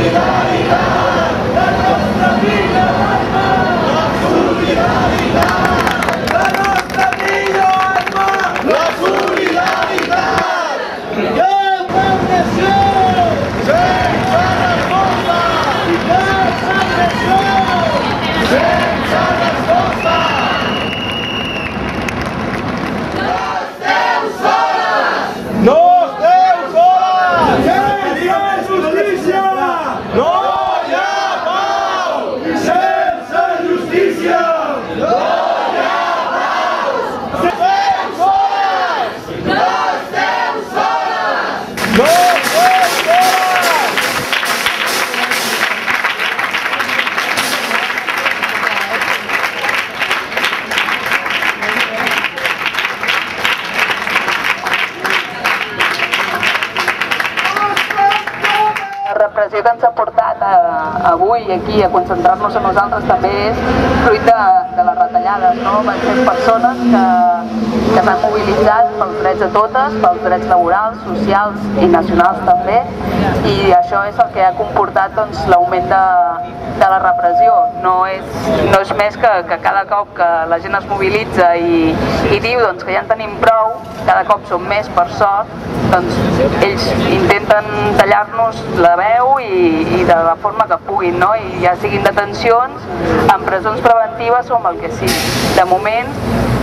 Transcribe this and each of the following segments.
La repressió que ens ha portat avui aquí a concentrar-nos a nosaltres també és fruit de les retallades, no? Van ser persones que s'han mobilitzat pels drets de totes, pels drets laborals, socials i nacionals també, i això és el que ha comportat l'augment de la repressió. No és més que cada cop que la gent es mobilitza i diu que ja en tenim prou, cada cop som més per sort, ells intenten tallar-nos la veu i de la forma que puguin, no? I ja siguin detencions, en presons preventives o amb el que sigui. De moment,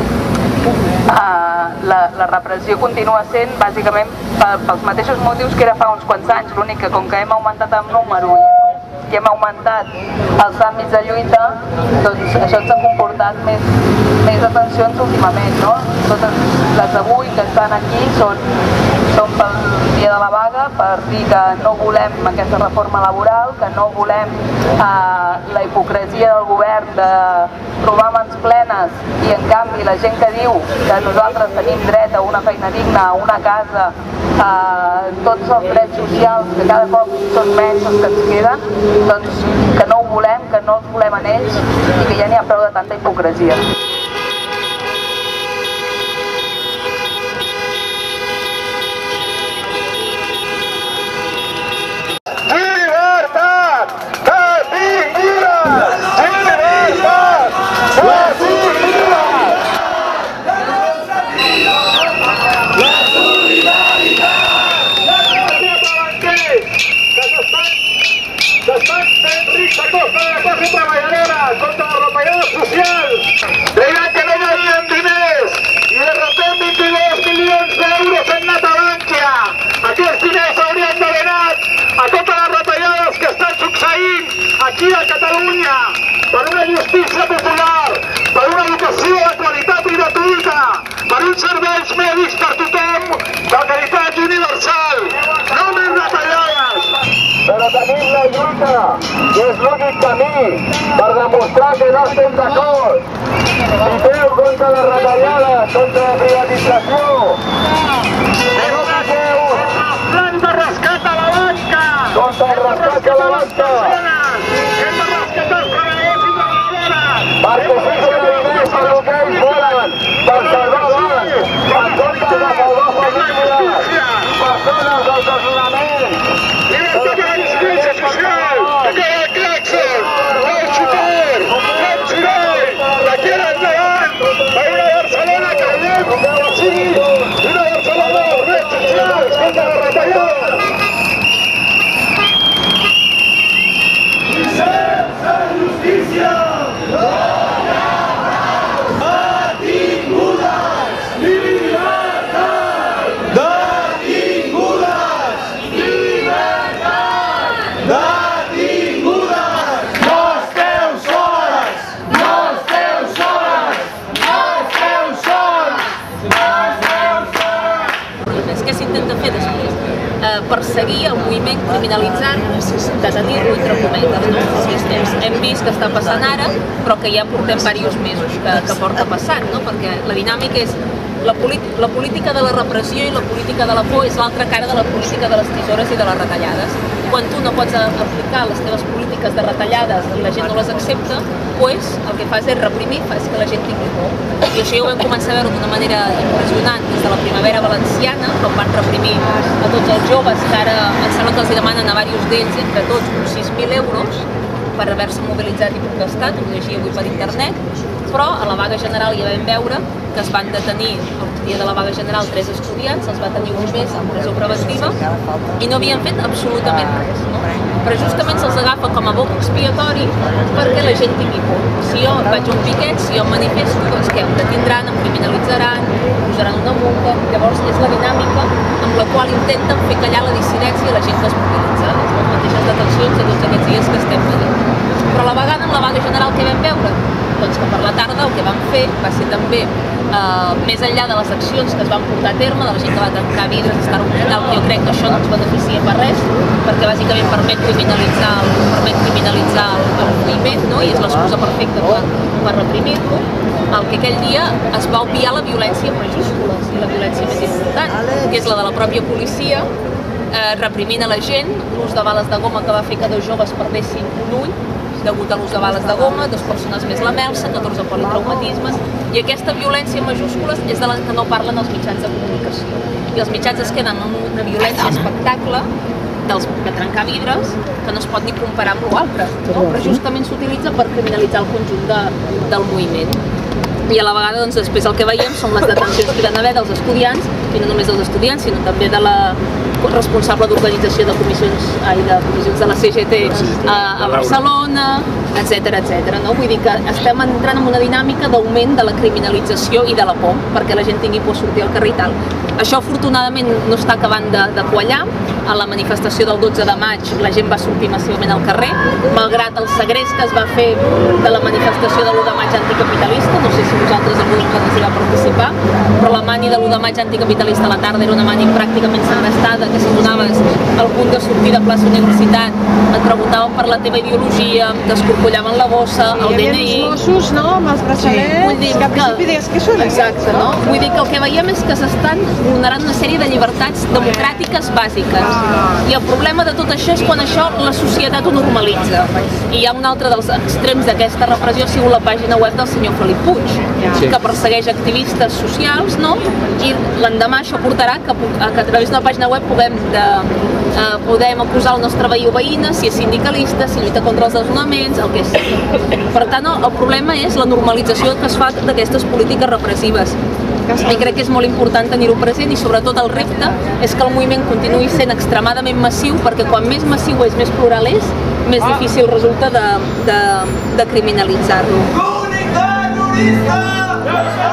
la repressió continua sent bàsicament pels mateixos motius que era fa uns quants anys, l'únic que com que hem augmentat en número i hem augmentat els àmbits de lluita, doncs això ens ha comportat més detencions últimament, no? Totes les d'avui que estan aquí són pel dia de la vaga, per dir que no volem aquesta reforma laboral, que no volem la hipocresia del govern de robar mans plenes i en canvi la gent que diu que nosaltres tenim dret a una feina digna, a una casa, a tots els drets socials que cada cop són menys els que ens queden, doncs que no ho volem, que no els volem en ells i que ja n'hi ha prou de tanta hipocresia. Deien que no valien diners i de repente 22 milions d'euros en anat a Bankia. Aquests diners haurien d'haver anat a totes les retallades que estan succeint aquí a Catalunya per una justícia popular, per una educació de qualitat i gratuïta, per uns serveis mèdics per tothom de qualitat universal. No més retallades! Però tenim la lluita, que és l'únic camí per demostrar que no estem d'acord. Lluiteu contra les retallades, contra la privatització. No lluiteu contra el plan de rescat a la banca. Contra el rescat a la banca. Hem de rescatar els treballadors i treballadores. Perquè fixen diners per el que ells volen, per salvar bancs, en comptes de salvar famílies, persones del desnonament. Perseguir el moviment criminalitzant, detenir-lo entre cometes, no? Hem vist que està passant ara, però que ja portem diversos mesos que porta passant, no? Perquè la dinàmica és la política de la repressió i la política de la por és l'altra cara de la política de les tisores i de les retallades. quan tu no pots aplicar les teves polítiques de retallades i la gent no les accepta, doncs el que fas és reprimir, fas que la gent tingui por. I això ja ho vam començar a veure d'una manera impressionant des de la primavera valenciana, quan van reprimir a tots els joves, que ara em sembla que els demanen a diversos d'ells, entre tots, uns 6.000 euros per haver-se mobilitzat i protestat, ho llegia avui per internet, però a la vaga general ja vam veure que es van detenir el dia de la vaga general 3 estudiants, els va tenir un mes en presó preventiva i no havien fet absolutament res, no? Però justament se'ls agafa com a boc expiatori perquè la gent tingui por. Si jo vaig a un piquet, si jo em manifesto, doncs què? Em detindran, em criminalitzaran, posaran una multa. Llavors és la dinàmica amb la qual intenten fer callar la dissidència i la gent que es mobilitza. Les mateixes detencions de tots aquests dies que estem veient. Però a la vegada, en la vaga general, què vam veure? Doncs que per la tarda el que vam fer va ser també, més enllà de les accions que es van portar a terme, de la gent que va tancar vidres, estar a l'hospital, jo crec que això no ens beneficia per res, perquè bàsicament permet criminalitzar el moviment, no? I és l'excusa perfecta per reprimir-lo. El que aquell dia es va obviar la violència en majúscules, i la violència més important, que és la de la pròpia policia, reprimint a la gent, l'ús de bales de goma que va fer que 2 joves perdessin un ull, degut a l'ús de bales de goma, 2 persones més la melsa, 14 politraumatismes, i aquesta violència en majúscules és de la que no parlen els mitjans de comunicació. I els mitjans es queden amb una violència espectacle de trencar vidres que no es pot ni comparar amb l'altre, no? Però justament s'utilitza per criminalitzar el conjunt del moviment. I a la vegada, doncs, després el que veiem són les detencions que hi van haver dels estudiants, i no només dels estudiants, sinó també de la responsable d'organització de comissions de la CGT a Barcelona, etc. No? Vull dir que estem entrant en una dinàmica d'augment de la criminalització i de la por, perquè la gent tingui por a sortir al carrer i tal. Això, afortunadament, no està acabant de quallar. A la manifestació del 12 de maig la gent va sortir massivament al carrer, malgrat el segrest que es va fer de la manifestació de l'1 de maig anticapitalista. No sé si vosaltres algú de vosaltres hi va participar, però la mani de l'1 de maig anticapitalista a la tarda era una mani pràcticament segrestada, que si donaves al punt de sortir de plaça Universitat et preguntaven per la teva ideologia, t'escorcollaven la bossa, el DNI... Hi havia uns Mossos, no?, amb els braçalets, que al principi deies que són exacte, no? Vull dir que el que veiem és que s'estan vulnerant una sèrie de llibertats democràtiques bàsiques. I el problema de tot això és quan això la societat ho normalitza. I hi ha un altre dels extrems d'aquesta repressió, ha sigut la pàgina web del senyor Felip Puig, que persegueix activistes socials, no? I l'endemà això portarà que a través d'una pàgina web podem acusar el nostre veí o veïna, si és sindicalista, si lluita contra els desnonaments, el que sigui. Per tant, el problema és la normalització que es fa d'aquestes polítiques repressives. I crec que és molt important tenir-ho present, i sobretot el repte és que el moviment continuï sent extremadament massiu, perquè quan més massiu és, més plural és, més difícil resulta de criminalitzar-lo.